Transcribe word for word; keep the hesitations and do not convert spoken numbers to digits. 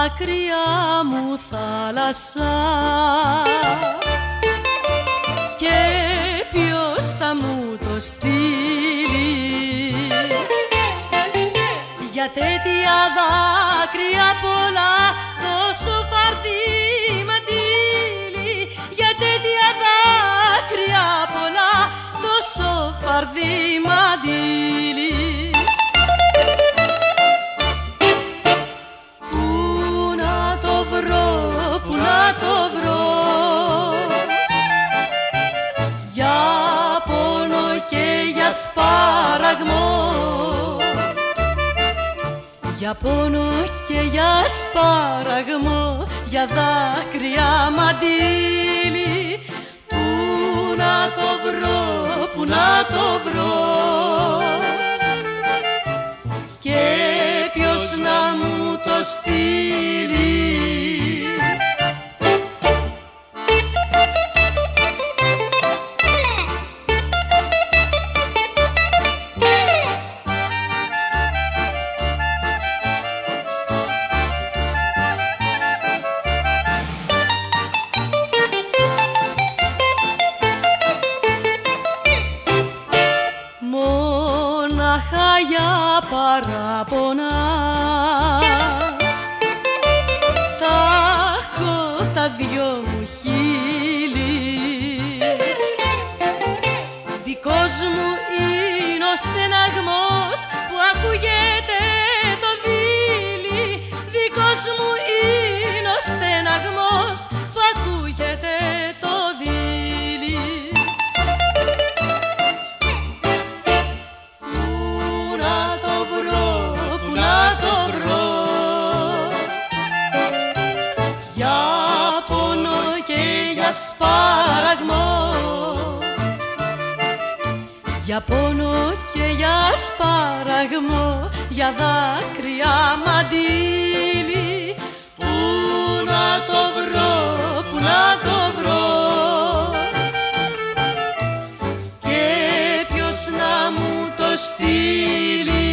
δάκρυα μου θάλασσα και ποιος θα μου το στείλει? Για τέτοια δάκρυα πολλά τόσο φαρδί μαντήλι, για τέτοια δάκρυα πολλά τόσο φαρδί μαντήλι. Πού να το βρω, πού να το βρω, για πόνο και για σπάραγμο, για πόνο και για σπάραγμο, για δάκρυα μαντήλι. Πού να το βρω, πού να το βρω, και ποιος να μου το στείλει? Μόναχα για παράπονα τάχω τα δυο μου χείλη, δικός μου είναι ο στεναγμός που ακούγεται το δίλη, δικός μου είναι ο στεναγμός που ακούγεται το δίλη. Για πόνο και για σπάραγμο, για πόνο και για σπάραγμο, για δάκρυα μαντήλι. Πού να το βρω, πού να το βρω, και ποιος να μου το στείλει?